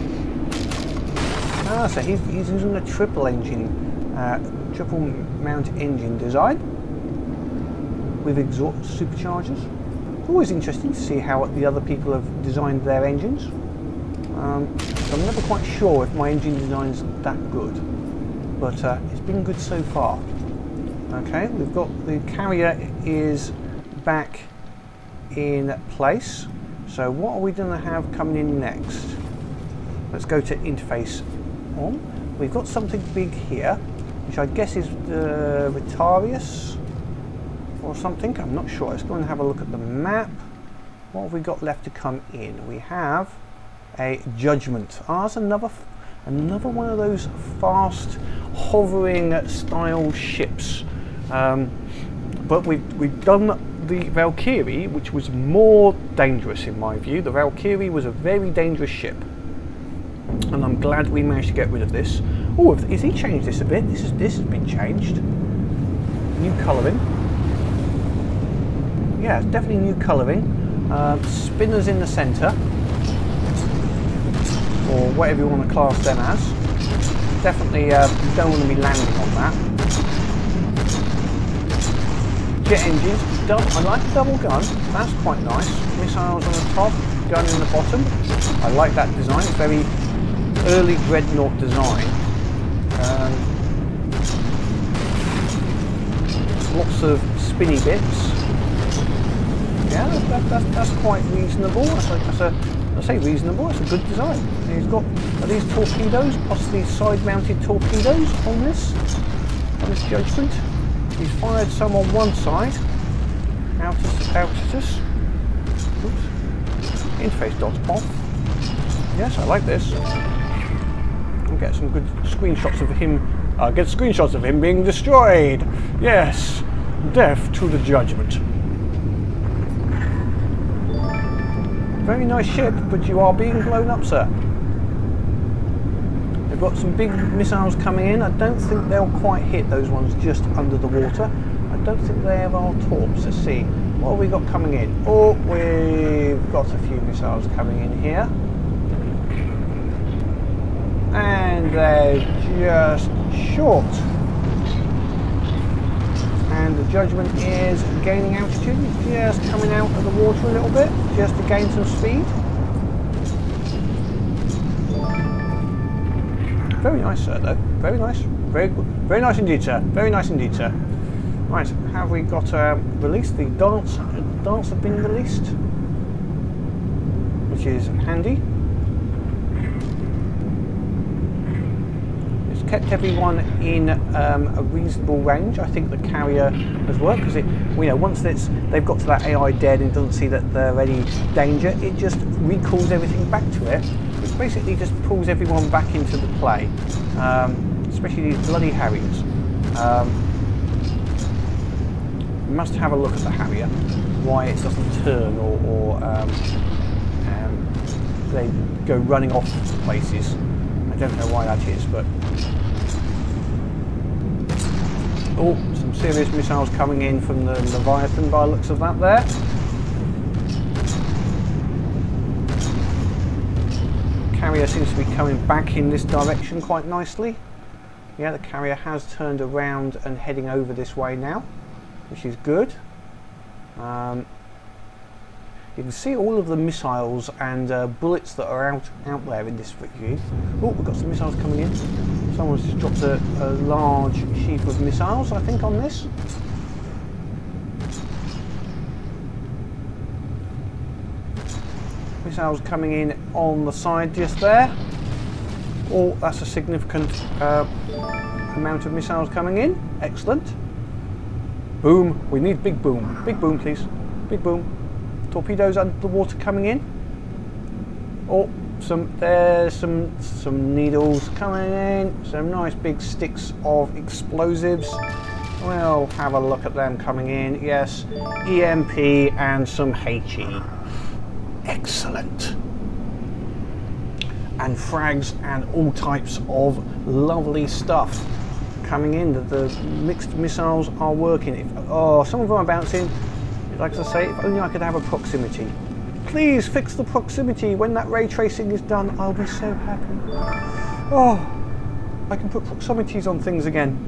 Ah, so he's using a triple engine, triple mount engine design with exhaust superchargers. Always interesting to see how the other people have designed their engines. So I'm never quite sure if my engine design's that good, but it's been good so far. Okay, we've got the carrier is back in place. So what are we going to have coming in next? Let's go to interface on. We've got something big here, which I guess is the Vitarius or something. I'm not sure. Let's go and have a look at the map. What have we got left to come in? We have a Judgement. Ah, that's another one of those fast hovering style ships. But we've done the Valkyrie, which was more dangerous in my view. The Valkyrie was a very dangerous ship, and I'm glad we managed to get rid of this. Oh, has he changed this a bit? This has been changed. New colouring. Yeah, it's definitely new colouring. Spinners in the centre, or whatever you want to class them as. Definitely, you don't want to be landing on that. Jet engines. I like the double gun. That's quite nice. Missiles on the top, gun in the bottom. I like that design. It's very early dreadnought design. Lots of spinny bits. Yeah, that's quite reasonable. I say reasonable. It's a good design. And he's got these torpedoes, possibly side-mounted torpedoes on this Judgement. He's fired some on one side. Out at us. Oops. Interface dots off. Yes, I like this. I'll get some good screenshots of him. I'll get screenshots of him being destroyed. Yes, death to the Judgement. Very nice ship, but you are being blown up, sir. They've got some big missiles coming in. I don't think they'll quite hit those ones just under the water. I don't think they have our torps. Let's see. What have we got coming in? Oh, we've got a few missiles coming in here. And they're just short. And the Judgement is gaining altitude. It's just coming out of the water a little bit, just to gain some speed. Very nice, sir, though. Very nice. Very good. Very nice indeed, sir. Very nice indeed, sir. Right, have we got released? The darts have been released, which is handy. It's kept everyone in a reasonable range. I think the carrier has worked because once they've got to that AI dead and doesn't see that they're any danger, it just recalls everything back to it. Which basically just pulls everyone back into the play, especially these bloody Harriers. must have a look at the Harrier, why it doesn't turn or they go running off places. I don't know why that is, but... Oh, some serious missiles coming in from the Leviathan by the looks of that there. Carrier seems to be coming back in this direction quite nicely. Yeah, the carrier has turned around and heading over this way now, which is good. You can see all of the missiles and bullets that are out there in this view. Oh, we've got some missiles coming in. Someone's just dropped a large sheaf of missiles, I think, on this. Missiles coming in on the side just there. Oh, that's a significant amount of missiles coming in. Excellent. Boom. We need big boom. Big boom, please. Big boom. Torpedoes under the water coming in. Oh, there's some needles coming in. Some nice big sticks of explosives. We'll have a look at them coming in. Yes, EMP and some HE. Excellent. And frags and all types of lovely stuff coming in. The mixed missiles are working. Some of them are bouncing. Like I say, if only I could have a proximity. Please fix the proximity. When that ray tracing is done, I'll be so happy. Oh, I can put proximities on things again.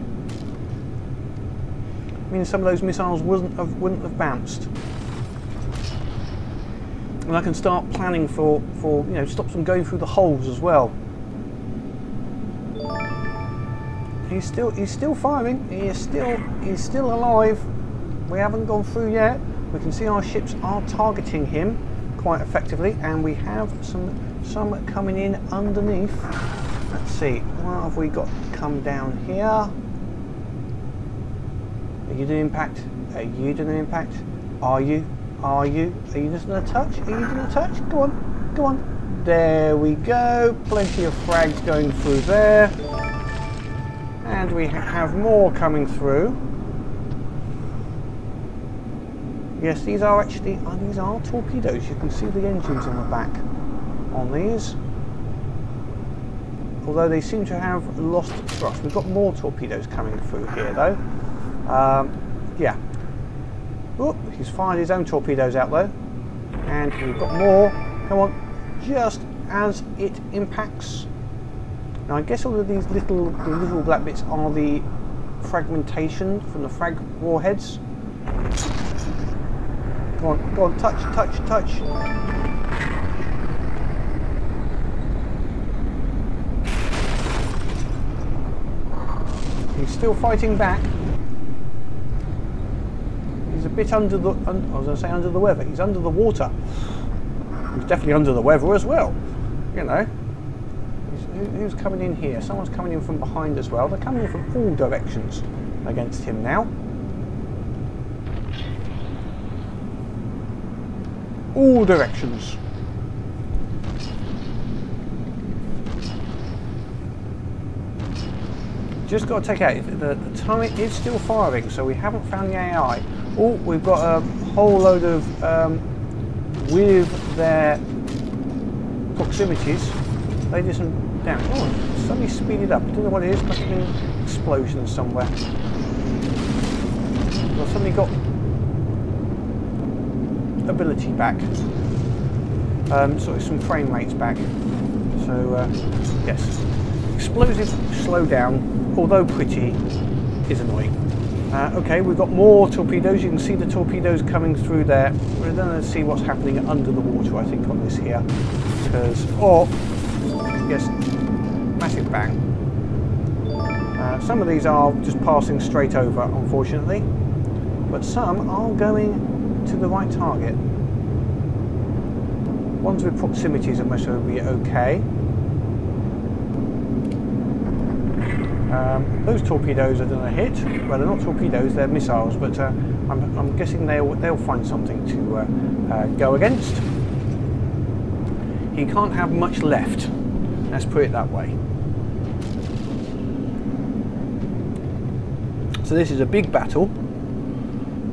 I mean, some of those missiles wouldn't have bounced. And I can start planning for stops them going through the holes as well. He's still firing. He's still alive. We haven't gone through yet. We can see our ships are targeting him quite effectively, and we have some coming in underneath. Let's see, what have we got come down here? Are you doing impact? Are you doing an impact? Are you just going to touch? Are you going to touch? Go on, go on. There we go. Plenty of frags going through there. And we have more coming through. Yes, these are torpedoes. You can see the engines on the back on these. Although they seem to have lost thrust. We've got more torpedoes coming through here though. Yeah. Oop, he's fired his own torpedoes out though. And we've got more. Come on. Just as it impacts. Now I guess all of these little black bits are the fragmentation from the frag warheads. Go on, touch. He's still fighting back. He's a bit under the, I was going to say under the weather. He's under the water. He's definitely under the weather as well. You know. Who's coming in here? Someone's coming in from behind as well. They're coming in from all directions against him now. All directions. Just got to take out, the turret is still firing, so we haven't found the AI. Oh, we've got a whole load of, with their proximities, they did some damage. Oh, suddenly speeded up. I don't know what it is, must have been explosions somewhere. I've suddenly got ability back, sort of some frame rates back. So yes, explosive slowdown, although pretty, is annoying. Okay, we've got more torpedoes. You can see the torpedoes coming through there. We're going to see what's happening under the water, I think, on this here, because yes, massive bang. Some of these are just passing straight over, unfortunately, but some are going to the right target. Ones with proximities are most probably okay. Those torpedoes are going to hit. Well, they're not torpedoes; they're missiles. But I'm guessing they'll find something to go against. He can't have much left. Let's put it that way. So this is a big battle.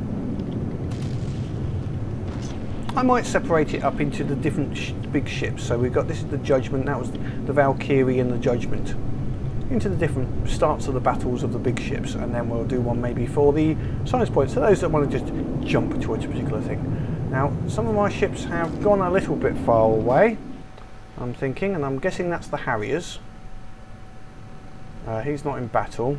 I might separate it up into the different big ships. So we've got, this is the Judgement, that was the Valkyrie and the Judgement, into the different starts of the battles of the big ships, and then we'll do one maybe for the science points, so those that want to just jump towards a particular thing. Now, some of my ships have gone a little bit far away, I'm thinking, and I'm guessing that's the Harriers. He's not in battle.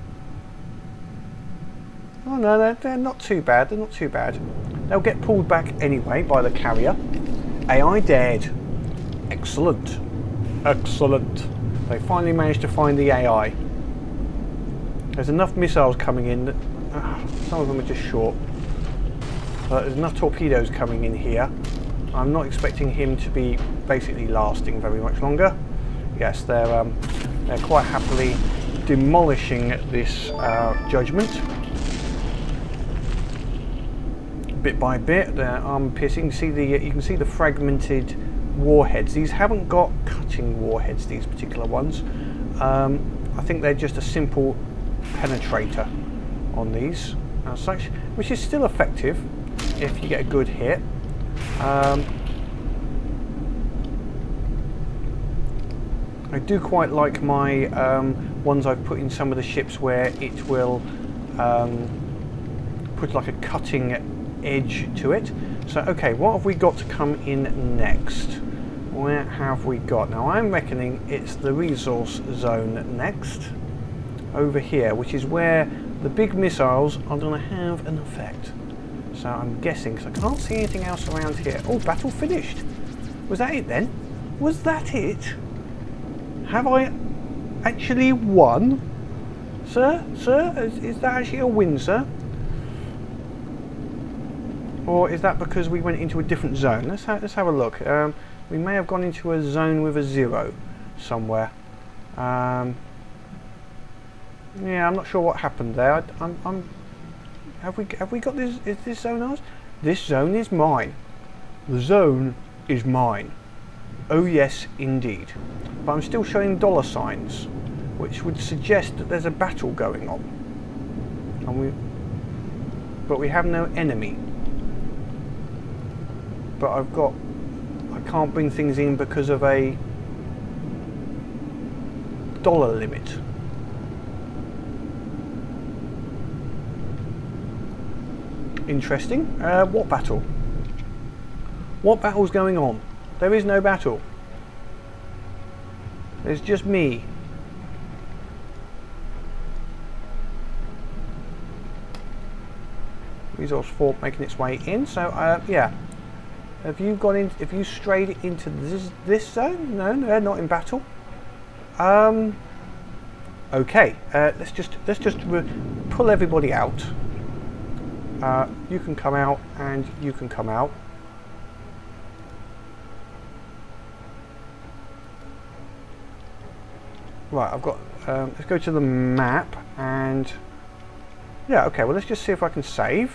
Oh no, they're not too bad, they're not too bad. They'll get pulled back anyway by the carrier. AI dead. Excellent. Excellent. They finally managed to find the AI. There's enough missiles coming in that some of them are just short. But there's enough torpedoes coming in here. I'm not expecting him to be basically lasting very much longer. Yes, they're quite happily demolishing this Judgement. Bit by bit, they're arm piercing. You can see the fragmented warheads. These haven't got cutting warheads, these particular ones. I think they're just a simple penetrator on these as such, which is still effective if you get a good hit. I do quite like my ones I've put in some of the ships where it will put like a cutting edge to it. So okay, what have we got to come in next? Where have we got? Now I'm reckoning it's the resource zone next, over here, which is where the big missiles are going to have an effect. So I'm guessing, because I can't see anything else around here. Oh, battle finished. Was that it then? Was that it? Have I actually won? Sir? Sir? Is that actually a win, sir? Or is that because we went into a different zone? Let's have a look. We may have gone into a zone with a 0 somewhere. Yeah, I'm not sure what happened there. Have we got this? Is this zone ours? This zone is mine. The zone is mine. Oh yes, indeed. But I'm still showing dollar signs, which would suggest that there's a battle going on. But we have no enemy. But I can't bring things in because of a dollar limit. Interesting. What battle? What battle's going on? There is no battle. There's just me. Resource 4 making its way in. So yeah. Have you gone in? Have you strayed into this zone? No, they're not in battle. Okay. Let's just pull everybody out. You can come out, and you can come out. Right, I've got. Let's go to the map, and yeah. Okay. Well, let's just see if I can save.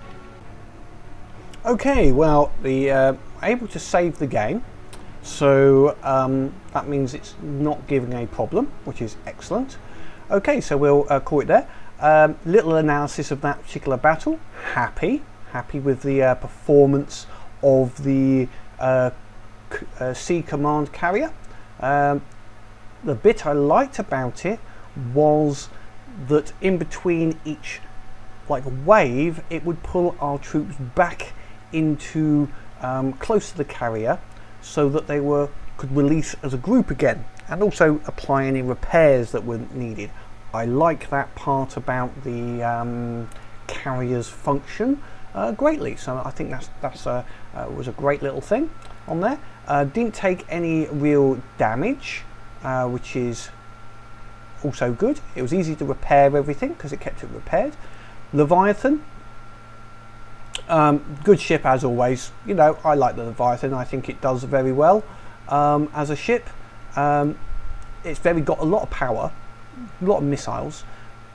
Okay, well, able to save the game, so that means it's not giving a problem, which is excellent. Okay, so we'll call it there. Little analysis of that particular battle. Happy with the performance of the Sea Command carrier. The bit I liked about it was that in between each wave, it would pull our troops back into close to the carrier, so that they could release as a group again, and also apply any repairs that were needed. I like that part about the carrier's function greatly. So I think that was a great little thing on there. Didn't take any real damage, which is also good. It was easy to repair everything because it kept it repaired. Leviathan. Good ship as always. You know, I like the Leviathan. I think it does very well as a ship. It's got a lot of power, a lot of missiles.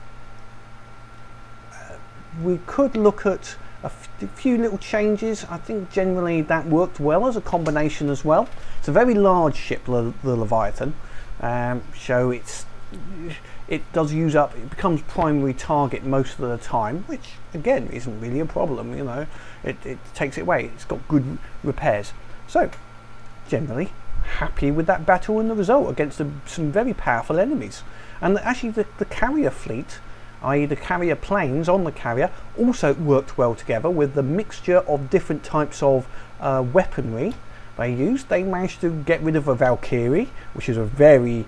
We could look at a few little changes. I think generally that worked well as a combination as well. It's a very large ship, the Leviathan. So it's it does use up, it becomes primary target most of the time, which again isn't really a problem, you know, it takes it away, it's got good repairs. So generally happy with that battle and the result against some very powerful enemies. And actually the carrier fleet, i.e. the carrier planes on the carrier, also worked well together with the mixture of different types of weaponry they used. They managed to get rid of a Valkyrie, which is a very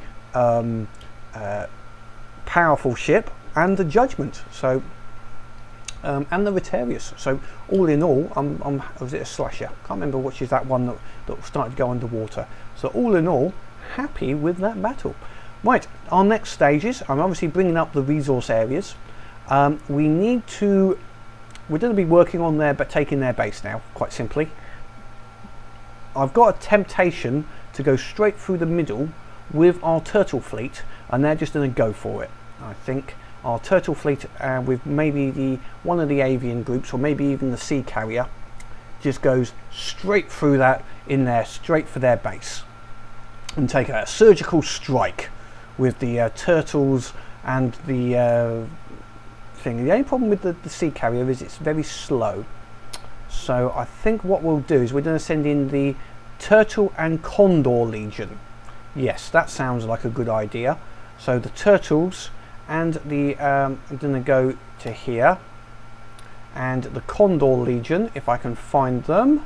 powerful ship, and the Judgement, so and the Rotarius. So all in all, was it a slasher? Can't remember which is that one that started to go underwater. So all in all, happy with that battle. Right, our next stages, I'm obviously bringing up the resource areas. We're going to be working on taking their base now, quite simply. I've got a temptation to go straight through the middle with our turtle fleet, and they're just going to go for it. I think our turtle fleet with maybe one of the avian groups, or maybe even the sea carrier, just goes straight through that in there, straight for their base, and take a surgical strike with the turtles and the thing. The only problem with the sea carrier is it's very slow. So I think what we'll do is we're going to send in the Turtle and Condor Legion. Yes, that sounds like a good idea. So the turtles and the I'm going to go to here, and the Condor Legion, if I can find them.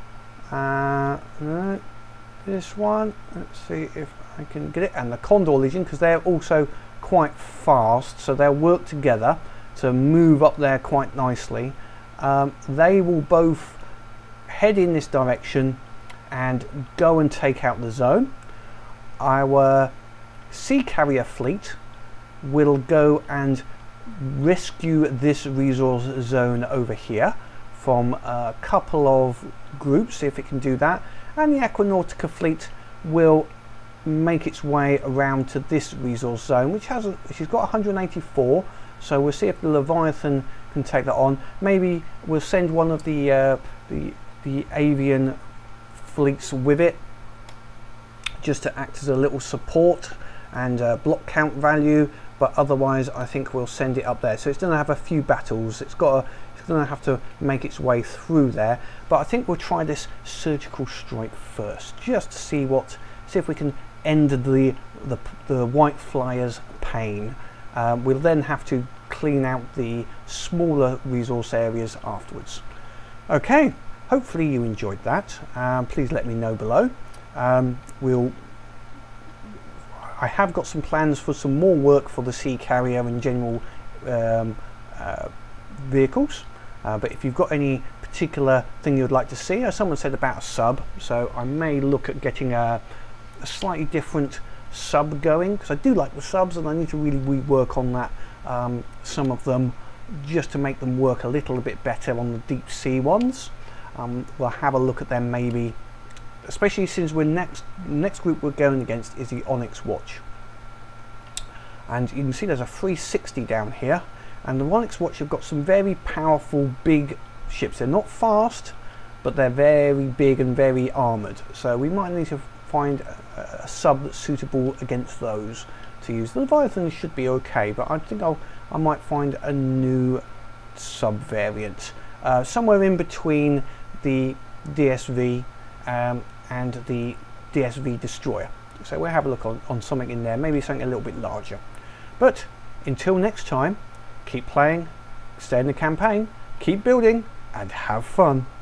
This one, let's see if I can get it, and the Condor Legion, because they're also quite fast, so they'll work together to move up there quite nicely. They will both head in this direction and go and take out the zone. Our sea carrier fleet will go and rescue this resource zone over here from a couple of groups, see if it can do that, and the Aquanautica fleet will make its way around to this resource zone, which has got 184. So we'll see if the Leviathan can take that on. Maybe we'll send one of the avian fleets with it, just to act as a little support and block count value. But otherwise, I think we'll send it up there. So it's going to have a few battles. It's going to have to make its way through there. But I think we'll try this surgical strike first, just to see if we can end the White Flyers' pain. We'll then have to clean out the smaller resource areas afterwards. Okay, hopefully you enjoyed that. Please let me know below. I have got some plans for some more work for the sea carrier and general vehicles, but if you've got any particular thing you'd like to see, someone said about a sub, so I may look at getting a slightly different sub going, because I do like the subs and I need to really rework on that, some of them, just to make them work a little bit better on the deep sea ones. We'll have a look at them maybe, especially since next group we're going against is the Onyx Watch, and you can see there's a 360 down here, and the Onyx Watch have got some very powerful big ships. They're not fast, but they're very big and very armoured, so we might need to find a sub that's suitable against those to use. The Leviathan should be okay, but I think I might find a new sub variant, somewhere in between the DSV and the DSV Destroyer. So we'll have a look on something in there, maybe something a little bit larger. But until next time, keep playing, stay in the campaign, keep building, and have fun.